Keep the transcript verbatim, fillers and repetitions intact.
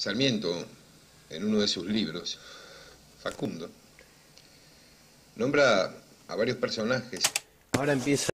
Sarmiento, en uno de sus libros, Facundo, nombra a varios personajes. Ahora empieza